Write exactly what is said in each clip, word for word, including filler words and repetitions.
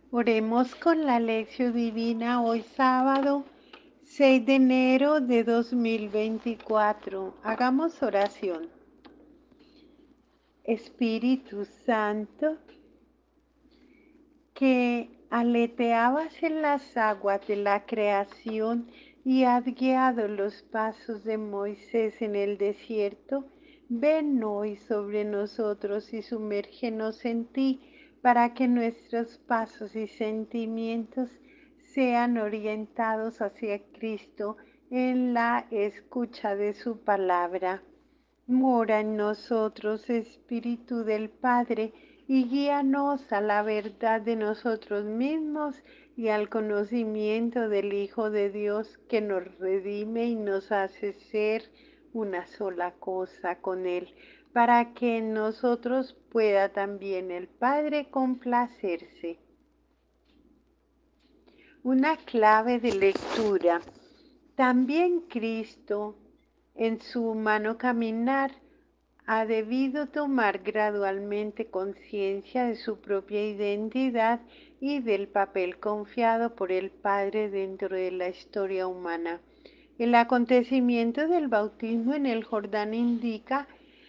Oremos con la lección divina hoy sábado seis de enero de dos mil veinticuatro. Hagamos oración. Espíritu Santo, que aleteabas en las aguas de la creación y has guiado los pasos de Moisés en el desierto, ven hoy sobre nosotros y sumérgenos en ti para que nuestros pasos y sentimientos sean orientados hacia Cristo en la escucha de su palabra. Mora en nosotros, Espíritu del Padre, y guíanos a la verdad de nosotros mismos y al conocimiento del Hijo de Dios que nos redime y nos hace ser una sola cosa con Él, para que en nosotros pueda también el Padre complacerse. Una clave de lectura. También Cristo, en su humano caminar, ha debido tomar gradualmente conciencia de su propia identidad y del papel confiado por el Padre dentro de la historia humana. El acontecimiento del bautismo en el Jordán indica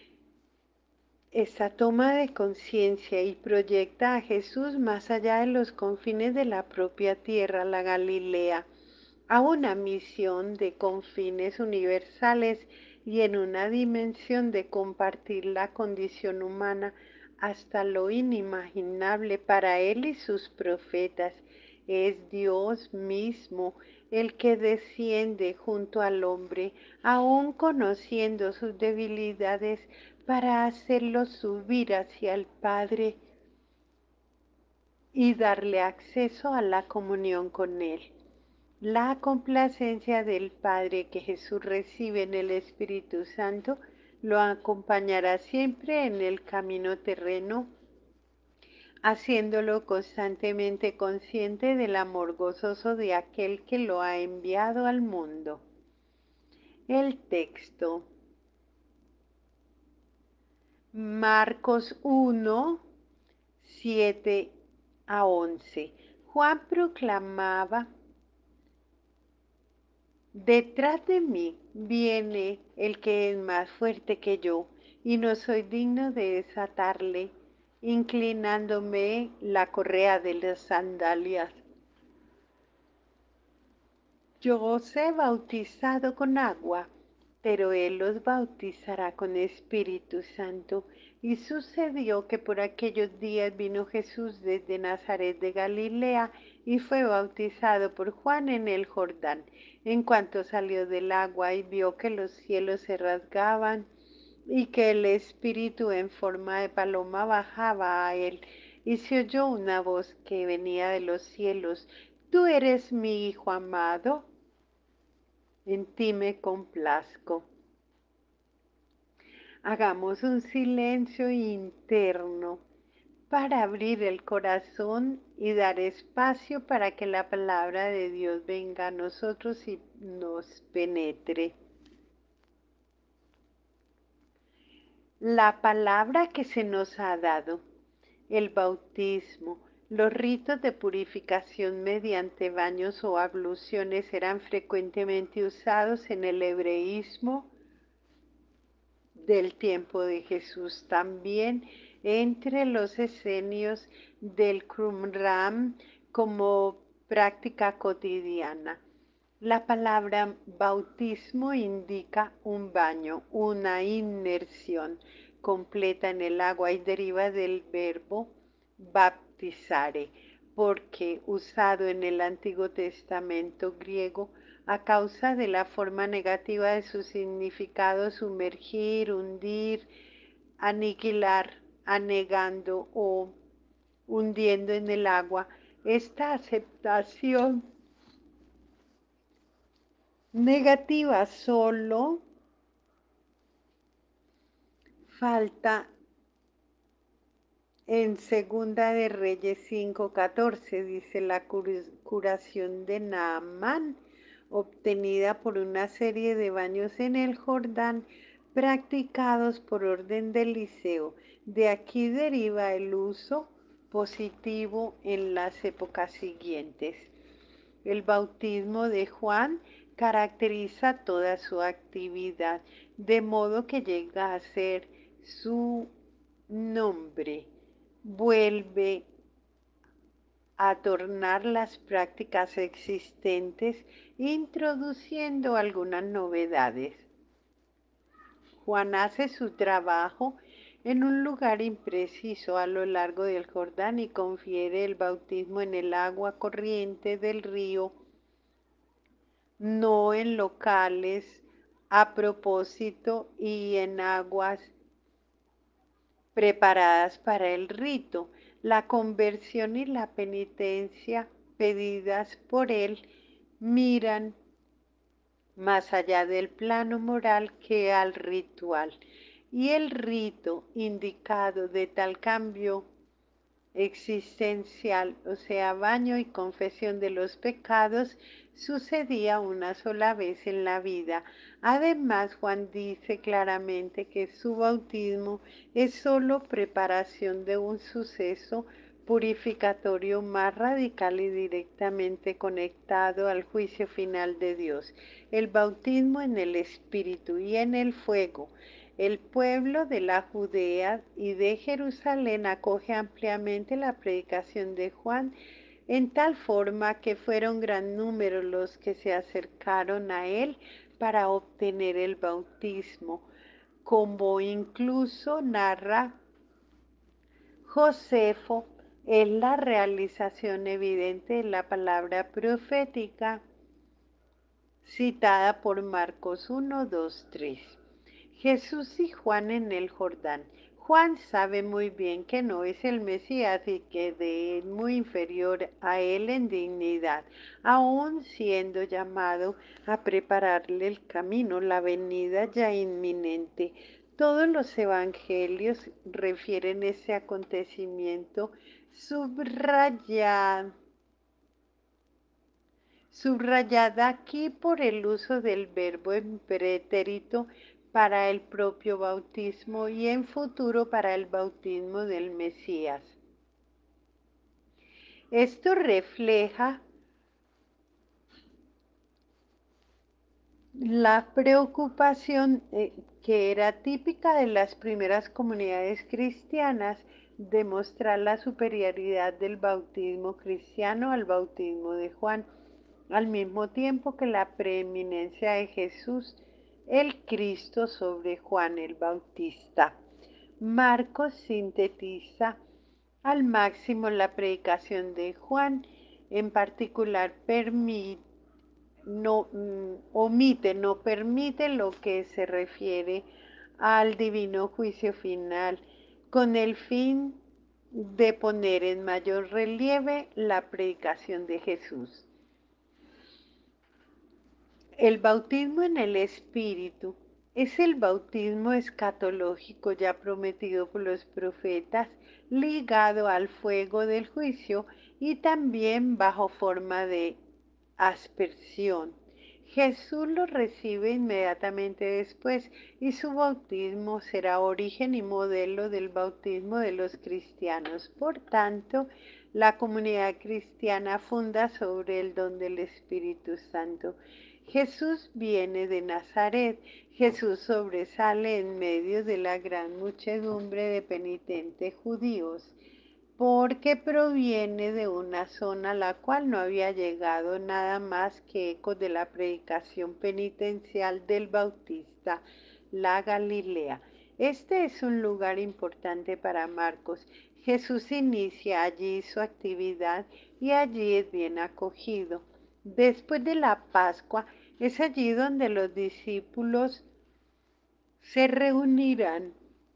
esa toma de conciencia y proyecta a Jesús más allá de los confines de la propia tierra, la Galilea, a una misión de confines universales y en una dimensión de compartir la condición humana hasta lo inimaginable para él y sus profetas. Es Dios mismo el que desciende junto al hombre, aun conociendo sus debilidades, para hacerlo subir hacia el Padre y darle acceso a la comunión con Él. La complacencia del Padre que Jesús recibe en el Espíritu Santo lo acompañará siempre en el camino terreno, haciéndolo constantemente consciente del amor gozoso de aquel que lo ha enviado al mundo. El texto. Marcos uno, siete a once. Juan proclamaba: detrás de mí viene el que es más fuerte que yo, y no soy digno de desatarle, inclinándome la correa de las sandalias. Yo os he bautizado con agua, pero él los bautizará con Espíritu Santo. Y sucedió que por aquellos días vino Jesús desde Nazaret de Galilea y fue bautizado por Juan en el Jordán. En cuanto salió del agua y vio que los cielos se rasgaban y que el Espíritu en forma de paloma bajaba a él, y se oyó una voz que venía de los cielos: Tú eres mi Hijo amado, en ti me complazco. Hagamos un silencio interno para abrir el corazón y dar espacio para que la palabra de Dios venga a nosotros y nos penetre. La palabra que se nos ha dado, el bautismo, los ritos de purificación mediante baños o abluciones eran frecuentemente usados en el hebreísmo del tiempo de Jesús, también entre los esenios del Qumran como práctica cotidiana. La palabra bautismo indica un baño, una inmersión completa en el agua y deriva del verbo baptizare, porque usado en el Antiguo Testamento griego a causa de la forma negativa de su significado: sumergir, hundir, aniquilar, anegando o hundiendo en el agua. Esta aceptación negativa solo falta en Segunda de Reyes cinco catorce. Dice: la curación de Naamán, obtenida por una serie de baños en el Jordán practicados por orden de Eliseo. De aquí deriva el uso positivo en las épocas siguientes. El bautismo de Juan caracteriza toda su actividad, de modo que llega a ser su nombre. Vuelve a tornar las prácticas existentes, introduciendo algunas novedades. Juan hace su trabajo en un lugar impreciso a lo largo del Jordán y confiere el bautismo en el agua corriente del río, no en locales a propósito y en aguas preparadas para el rito. La conversión y la penitencia pedidas por él miran más allá del plano moral que al ritual. Y el rito indicado de tal cambio existencial, o sea, baño y confesión de los pecados, sucedía una sola vez en la vida. Además, Juan dice claramente que su bautismo es solo preparación de un suceso purificatorio más radical y directamente conectado al juicio final de Dios, el bautismo en el Espíritu y en el fuego. El pueblo de la Judea y de Jerusalén acoge ampliamente la predicación de Juan, en tal forma que fueron gran número los que se acercaron a él para obtener el bautismo, como incluso narra Josefo, es la realización evidente de la palabra profética citada por Marcos uno, dos, tres. Jesús y Juan en el Jordán. Juan sabe muy bien que no es el Mesías y que de él muy inferior a él en dignidad, aun siendo llamado a prepararle el camino, la venida ya inminente. Todos los evangelios refieren ese acontecimiento subrayado subrayada aquí por el uso del verbo en pretérito para el propio bautismo y en futuro para el bautismo del Mesías. Esto refleja la preocupación eh, que era típica de las primeras comunidades cristianas de mostrar la superioridad del bautismo cristiano al bautismo de Juan, al mismo tiempo que la preeminencia de Jesús el Cristo sobre Juan el Bautista. Marcos sintetiza al máximo la predicación de Juan, en particular permite no mm, omite, no permite lo que se refiere al divino juicio final, con el fin de poner en mayor relieve la predicación de Jesús. El bautismo en el Espíritu es el bautismo escatológico ya prometido por los profetas, ligado al fuego del juicio y también bajo forma de aspersión. Jesús lo recibe inmediatamente después y su bautismo será origen y modelo del bautismo de los cristianos. Por tanto, la comunidad cristiana funda sobre el don del Espíritu Santo. Jesús viene de Nazaret. Jesús sobresale en medio de la gran muchedumbre de penitentes judíos, porque proviene de una zona a la cual no había llegado nada más que ecos de la predicación penitencial del Bautista, la Galilea. Este es un lugar importante para Marcos. Jesús inicia allí su actividad y allí es bien acogido. Después de la Pascua, es allí donde los discípulos se reunirán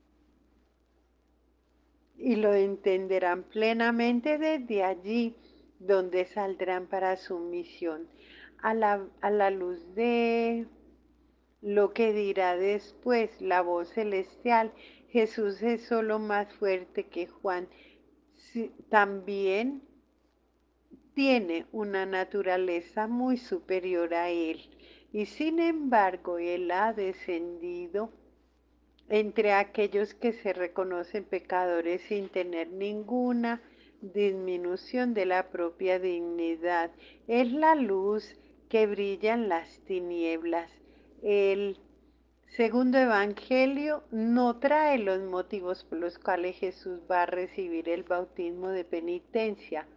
y lo entenderán plenamente desde allí, donde saldrán para su misión. A la, a la luz de lo que dirá después la voz celestial, Jesús es solo más fuerte que Juan. Sí, también tiene una naturaleza muy superior a él, y sin embargo él ha descendido entre aquellos que se reconocen pecadores sin tener ninguna disminución de la propia dignidad. Es la luz que brilla en las tinieblas. El segundo evangelio no trae los motivos por los cuales Jesús va a recibir el bautismo de penitencia,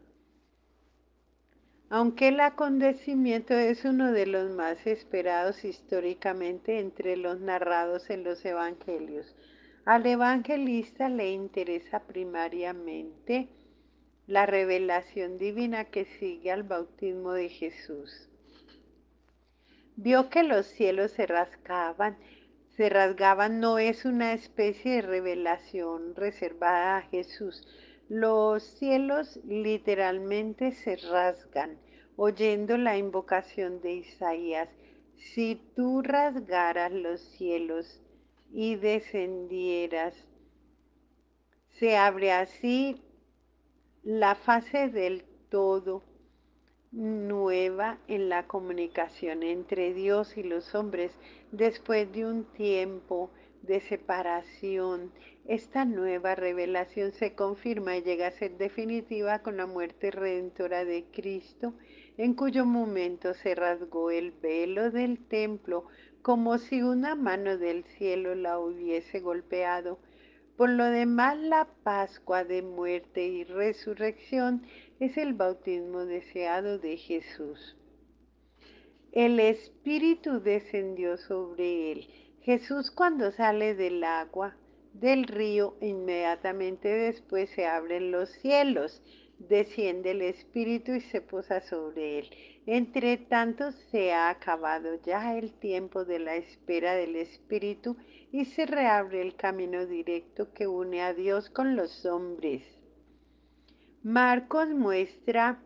aunque el acontecimiento es uno de los más esperados históricamente entre los narrados en los evangelios. Al evangelista le interesa primariamente la revelación divina que sigue al bautismo de Jesús. Vio que los cielos se rasgaban, se rasgaban, no es una especie de revelación reservada a Jesús. Los cielos literalmente se rasgan, oyendo la invocación de Isaías. Si tú rasgaras los cielos y descendieras, se abre así la fase del todo nueva en la comunicación entre Dios y los hombres después de un tiempo de separación. Esta nueva revelación se confirma y llega a ser definitiva con la muerte redentora de Cristo, en cuyo momento se rasgó el velo del templo como si una mano del cielo la hubiese golpeado. Por lo demás, la Pascua de muerte y resurrección es el bautismo deseado de Jesús. El Espíritu descendió sobre él. Jesús, cuando sale del agua del río, inmediatamente después se abren los cielos, desciende el Espíritu y se posa sobre él. Entre tanto, se ha acabado ya el tiempo de la espera del Espíritu y se reabre el camino directo que une a Dios con los hombres. Marcos muestra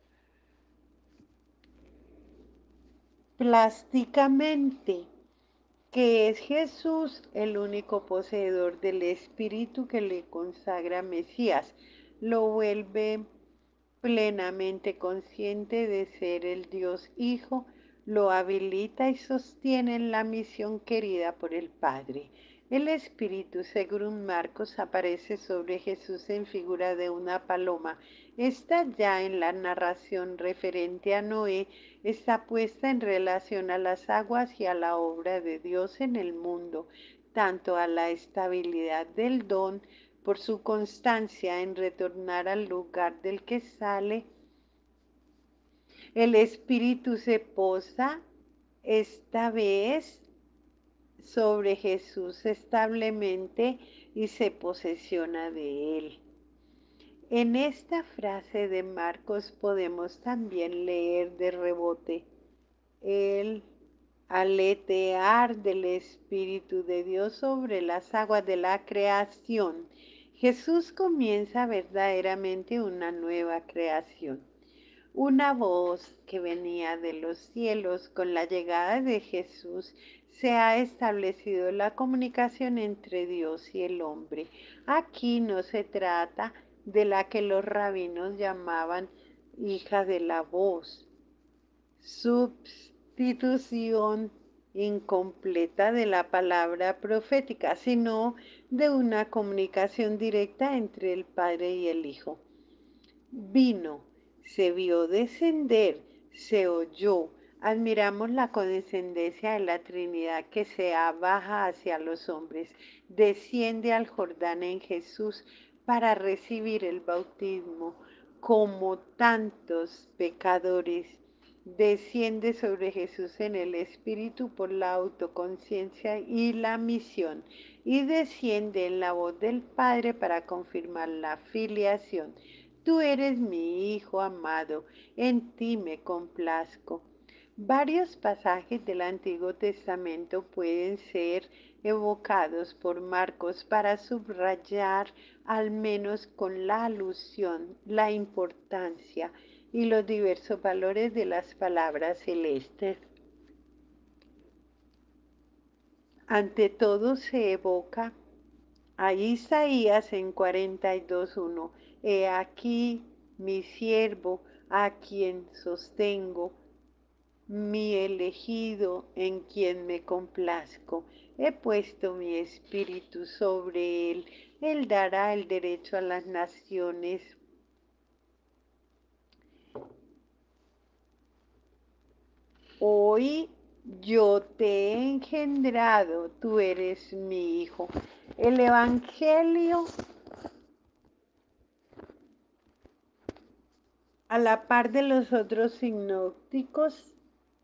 plásticamente que es Jesús el único poseedor del Espíritu que le consagra Mesías, lo vuelve plenamente consciente de ser el Dios Hijo, lo habilita y sostiene en la misión querida por el Padre. El Espíritu, según Marcos, aparece sobre Jesús en figura de una paloma. Está ya en la narración referente a Noé, está puesta en relación a las aguas y a la obra de Dios en el mundo, tanto a la estabilidad del don por su constancia en retornar al lugar del que sale. El Espíritu se posa esta vez sobre Jesús establemente y se posesiona de él. En esta frase de Marcos podemos también leer de rebote el aletear del Espíritu de Dios sobre las aguas de la creación. Jesús comienza verdaderamente una nueva creación. Una voz que venía de los cielos. Con la llegada de Jesús se ha establecido la comunicación entre Dios y el hombre. Aquí no se trata de la que los rabinos llamaban hija de la voz, sustitución incompleta de la palabra profética, sino de una comunicación directa entre el Padre y el Hijo. Vino, se vio descender, se oyó. Admiramos la condescendencia de la Trinidad que se baja hacia los hombres, desciende al Jordán en Jesús para recibir el bautismo, como tantos pecadores. Desciende sobre Jesús en el Espíritu por la autoconciencia y la misión, y desciende en la voz del Padre para confirmar la filiación. Tú eres mi Hijo amado, en ti me complazco. Varios pasajes del Antiguo Testamento pueden ser evocados por Marcos para subrayar, al menos con la alusión, la importancia y los diversos valores de las palabras celestes. Ante todo se evoca a Isaías en cuarenta y dos uno. He aquí mi siervo, a quien sostengo, mi elegido, en quien me complazco. He puesto mi espíritu sobre él. Él dará el derecho a las naciones. Hoy yo te he engendrado, tú eres mi hijo. El Evangelio, a la par de los otros sinópticos,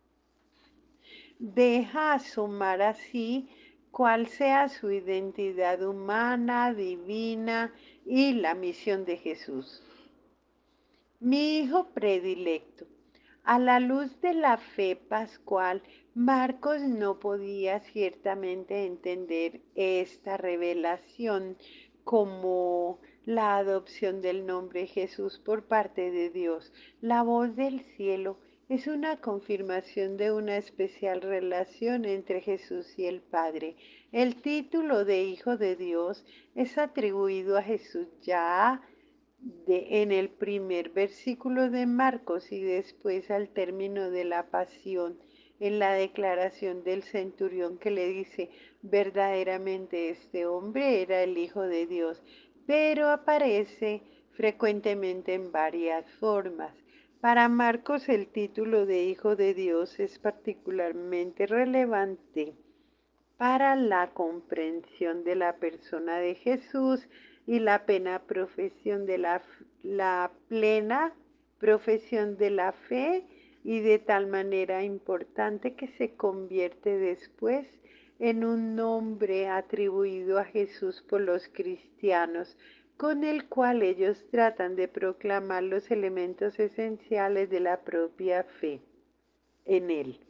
deja asomar así cuál sea su identidad humana, divina y la misión de Jesús. Mi hijo predilecto. A la luz de la fe pascual, Marcos no podía ciertamente entender esta revelación como la adopción del nombre Jesús por parte de Dios. La voz del cielo es una confirmación de una especial relación entre Jesús y el Padre. El título de Hijo de Dios es atribuido a Jesús ya de, en el primer versículo de Marcos y después al término de la pasión, en la declaración del centurión que le dice, verdaderamente este hombre era el Hijo de Dios, pero aparece frecuentemente en varias formas. Para Marcos el título de Hijo de Dios es particularmente relevante para la comprensión de la persona de Jesús y la plena profesión de la, la plena profesión de la fe, y de tal manera importante que se convierte después en un nombre atribuido a Jesús por los cristianos, con el cual ellos tratan de proclamar los elementos esenciales de la propia fe en él.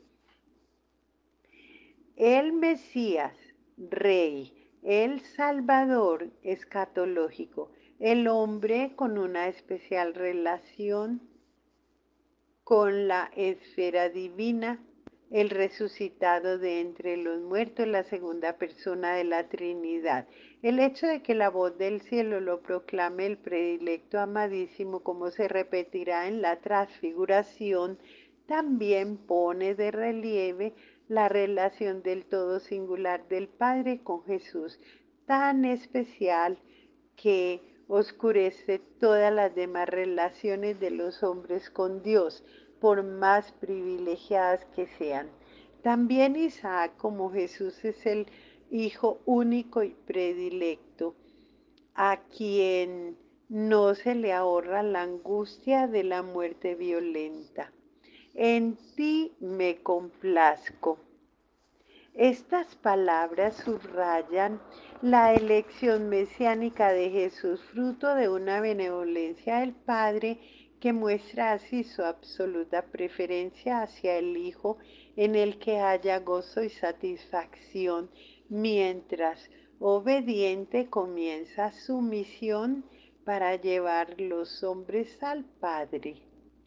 El Mesías, Rey, el Salvador escatológico, el hombre con una especial relación con la esfera divina, el resucitado de entre los muertos, la segunda persona de la Trinidad. El hecho de que la voz del cielo lo proclame el predilecto amadísimo, como se repetirá en la transfiguración, también pone de relieve la relación del todo singular del Padre con Jesús, tan especial que oscurece todas las demás relaciones de los hombres con Dios, por más privilegiadas que sean. También Isaac, como Jesús, es el Hijo único y predilecto, a quien no se le ahorra la angustia de la muerte violenta. En ti me complazco. Estas palabras subrayan la elección mesiánica de Jesús, fruto de una benevolencia del Padre que muestra así su absoluta preferencia hacia el Hijo, en el que haya gozo y satisfacción, mientras obediente comienza su misión para llevar los hombres al Padre.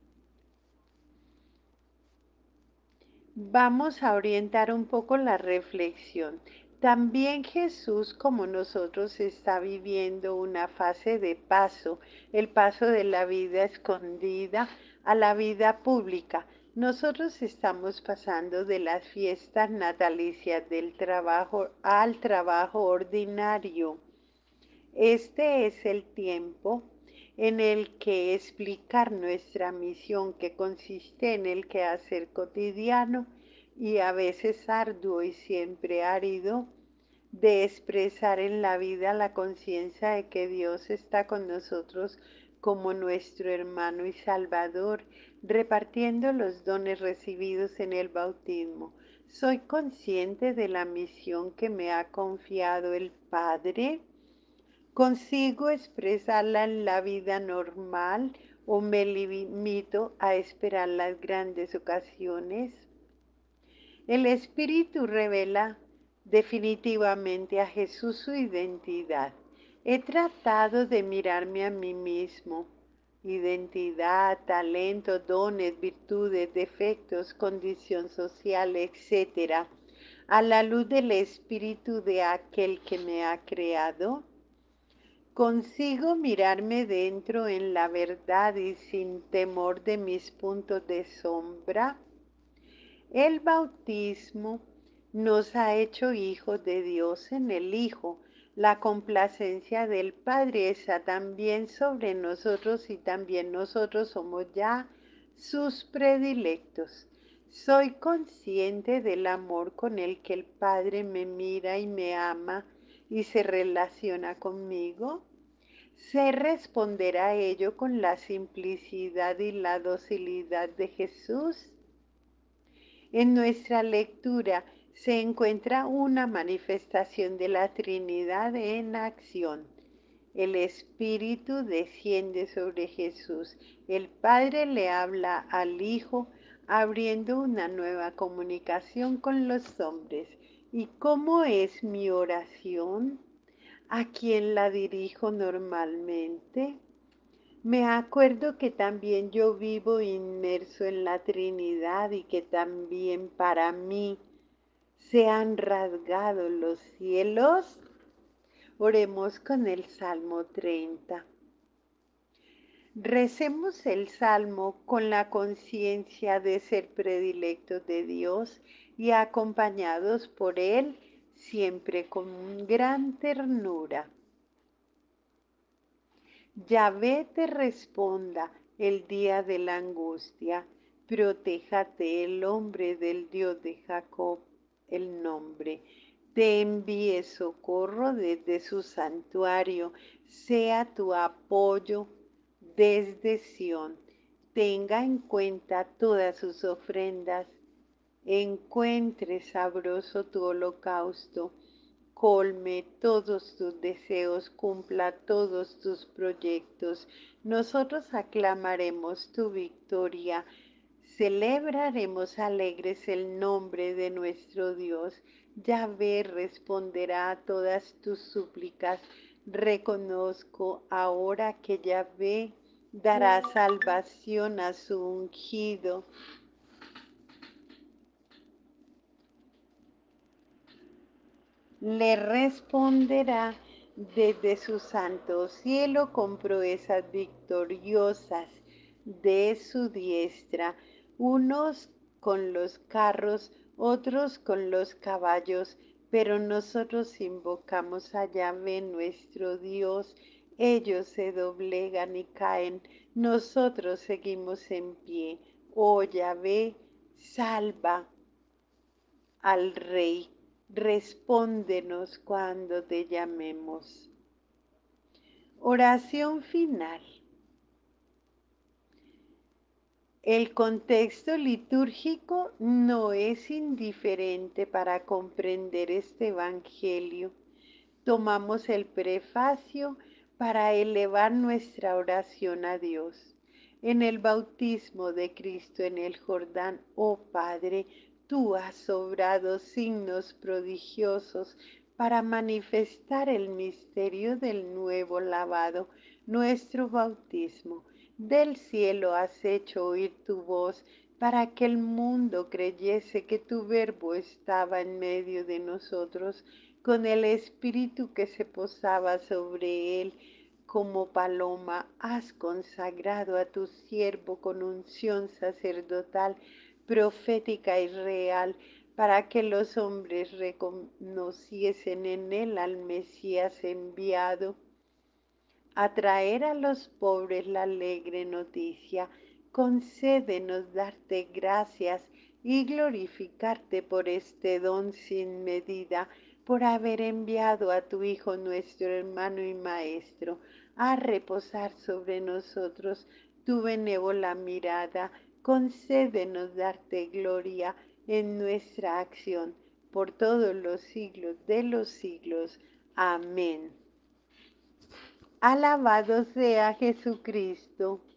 Vamos a orientar un poco la reflexión. También Jesús, como nosotros, está viviendo una fase de paso, el paso de la vida escondida a la vida pública. Nosotros estamos pasando de las fiestas natalicias del trabajo al trabajo ordinario. Este es el tiempo en el que explicar nuestra misión, que consiste en el quehacer cotidiano y a veces arduo y siempre árido, de expresar en la vida la conciencia de que Dios está con nosotros como nuestro hermano y Salvador, repartiendo los dones recibidos en el bautismo. Soy consciente de la misión que me ha confiado el Padre. ¿Consigo expresarla en la vida normal o me limito a esperar las grandes ocasiones? El Espíritu revela definitivamente a Jesús su identidad. He tratado de mirarme a mí mismo, identidad, talento, dones, virtudes, defectos, condición social, etcétera, a la luz del Espíritu de aquel que me ha creado. Consigo mirarme dentro en la verdad y sin temor de mis puntos de sombra. El bautismo nos ha hecho hijos de Dios en el Hijo. La complacencia del Padre está también sobre nosotros y también nosotros somos ya sus predilectos. Soy consciente del amor con el que el Padre me mira y me ama y se relaciona conmigo. Sé responder a ello con la simplicidad y la docilidad de Jesús. En nuestra lectura se encuentra una manifestación de la Trinidad en acción. El Espíritu desciende sobre Jesús. El Padre le habla al Hijo, abriendo una nueva comunicación con los hombres. ¿Y cómo es mi oración? ¿A quién la dirijo normalmente? Me acuerdo que también yo vivo inmerso en la Trinidad y que también para mí se han rasgado los cielos. Oremos con el Salmo treinta. Recemos el Salmo con la conciencia de ser predilectos de Dios y acompañados por Él siempre con gran ternura. Yahvé te responda el día de la angustia, protéjate el hombre del Dios de Jacob, el nombre. Te envíe socorro desde su santuario, sea tu apoyo desde Sión. Tenga en cuenta todas sus ofrendas, encuentre sabroso tu holocausto, colme todos tus deseos, cumpla todos tus proyectos. Nosotros aclamaremos tu victoria, celebraremos alegres el nombre de nuestro Dios. Yahvé responderá a todas tus súplicas. Reconozco ahora que Yahvé dará salvación a su ungido. Le responderá desde su santo cielo con proezas victoriosas de su diestra, unos con los carros, otros con los caballos, pero nosotros invocamos a Yahvé nuestro Dios. Ellos se doblegan y caen, nosotros seguimos en pie. Oh Yahvé, salva al Rey, respóndenos cuando te llamemos. Oración final. El contexto litúrgico no es indiferente para comprender este Evangelio. Tomamos el prefacio para elevar nuestra oración a Dios. En el bautismo de Cristo en el Jordán, oh Padre, tú has obrado signos prodigiosos para manifestar el misterio del nuevo lavado, nuestro bautismo. Del cielo has hecho oír tu voz para que el mundo creyese que tu verbo estaba en medio de nosotros, con el espíritu que se posaba sobre él. Como paloma has consagrado a tu siervo con unción sacerdotal, profética y real, para que los hombres reconociesen en él al Mesías enviado a traer a los pobres la alegre noticia. Concédenos darte gracias y glorificarte por este don sin medida, por haber enviado a tu Hijo nuestro hermano y Maestro, a reposar sobre nosotros tu benévola mirada. Concédenos darte gloria en nuestra acción por todos los siglos de los siglos. Amén. Alabado sea Jesucristo.